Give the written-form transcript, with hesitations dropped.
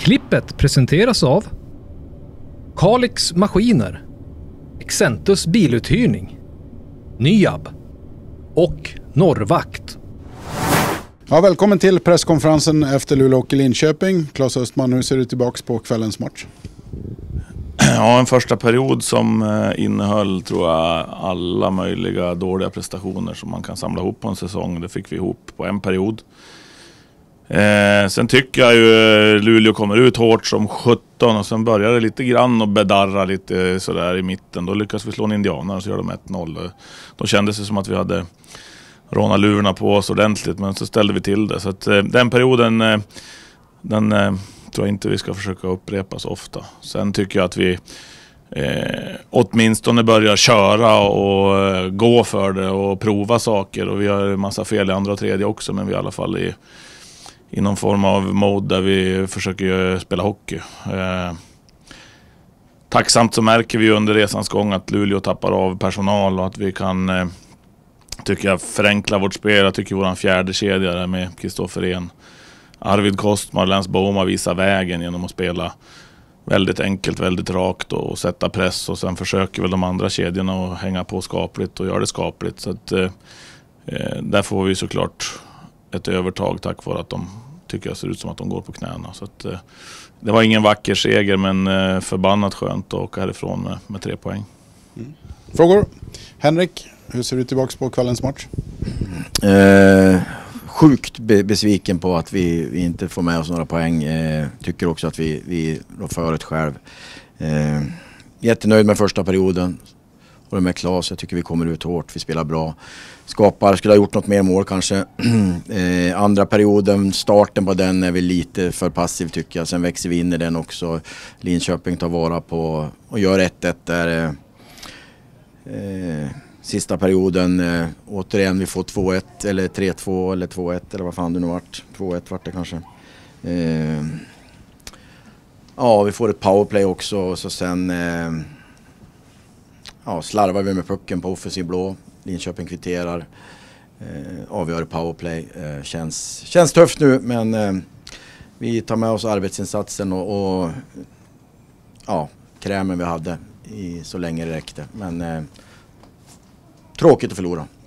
Klippet presenteras av Kalix Maskiner, Exentus biluthyrning, Nyab och Norrvakt. Ja, välkommen till presskonferensen efter Luleå och Linköping. Claes Östman, hur ser du tillbaka på kvällens match? Ja, en första period som innehöll, tror jag, alla möjliga dåliga prestationer som man kan samla ihop på en säsong. Det fick vi ihop på en period. Sen tycker jag ju Luleå kommer ut hårt som 17 och sen börjar det lite grann och bedarra lite sådär i mitten. Då lyckas vi slå en indianer och så gör de 1-0. Då kändes det som att vi hade rånat lurarna på oss ordentligt, men så ställde vi till det. Så att den perioden, den tror jag inte vi ska försöka upprepa så ofta. Sen tycker jag att vi åtminstone börjar köra och gå för det och prova saker. Och vi har en massa fel i andra och tredje också, men vi är i alla fall i någon form av mode där vi försöker spela hockey. Tacksamt så märker vi under resans gång att Luleå tappar av personal och att vi kan, tycker jag, förenkla vårt spel. Jag tycker vår fjärde kedja där med Kristoffer Ehn, Arvid Kostmar, Lens Boma visar vägen genom att spela väldigt enkelt, väldigt rakt och sätta press, och sen försöker väl de andra kedjorna att hänga på skapligt och göra det skapligt. Så att där får vi såklart ett övertag tack vare att de tycker jag ser ut som att de går på knäna. Så att det var ingen vacker seger, men förbannat skönt att åka härifrån med 3 poäng. Frågor? Henrik, hur ser du tillbaka på kvällens match? Sjukt besviken på att vi inte får med oss några poäng. Tycker också att vi rår för ett själv. Jättenöjd med första perioden. Och med Claes, jag tycker vi kommer ut hårt, vi spelar bra. Skulle ha gjort något mer mål kanske. Andra perioden, starten på den är väl lite för passiv tycker jag. Sen växer vi in i den också. Linköping tar vara på och gör 1-1 där. Sista perioden, återigen vi får 2-1 eller 3-2 eller 2-1 eller vad fan det nu vart. 2-1 vart det kanske. Ja, vi får ett powerplay också och så sen slarvar vi med pucken på offensiv blå. Linköping kvitterar. Avgör powerplay. Känns tufft nu, men vi tar med oss arbetsinsatsen och krämen vi hade så länge det räckte. Men tråkigt att förlora.